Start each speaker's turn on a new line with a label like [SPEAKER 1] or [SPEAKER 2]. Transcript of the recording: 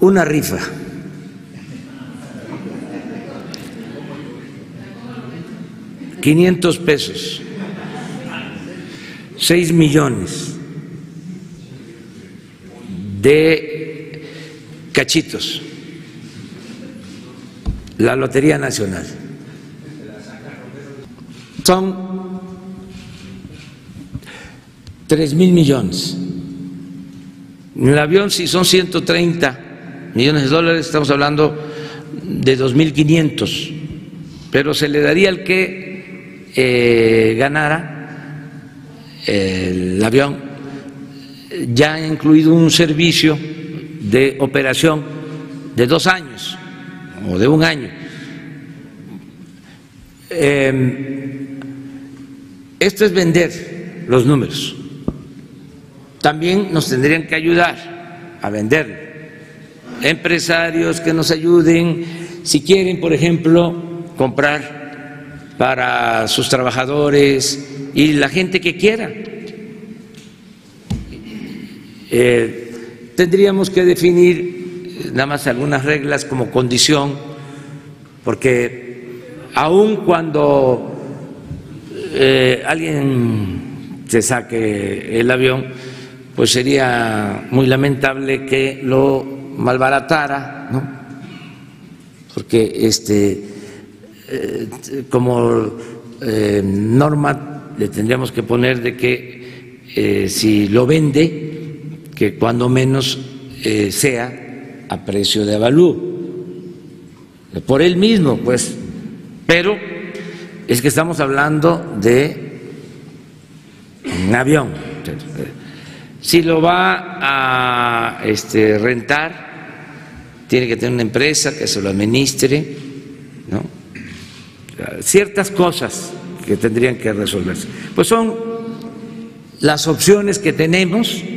[SPEAKER 1] una rifa. $500, 6 millones de cachitos, la Lotería Nacional. Son 3,000 millones. En el avión, si son 130 millones de dólares, estamos hablando de 2,500, pero se le daría al que ganara el avión, ya ha incluido un servicio de operación de 2 años o de 1 año. Esto es vender los números. También nos tendrían que ayudar a vender empresarios que nos ayuden, si quieren, por ejemplo, comprar para sus trabajadores y la gente que quiera. Tendríamos que definir nada más algunas reglas como condición, porque aun cuando alguien se saque el avión, pues sería muy lamentable que lo malbaratara, ¿no? Porque como norma le tendríamos que poner de que si lo vende, que cuando menos sea a precio de avalúo, por él mismo, pues. Pero es que estamos hablando de un avión. Si lo va a rentar, tiene que tener una empresa que se lo administre, ¿no? Ciertas cosas que tendrían que resolverse. Pues son las opciones que tenemos.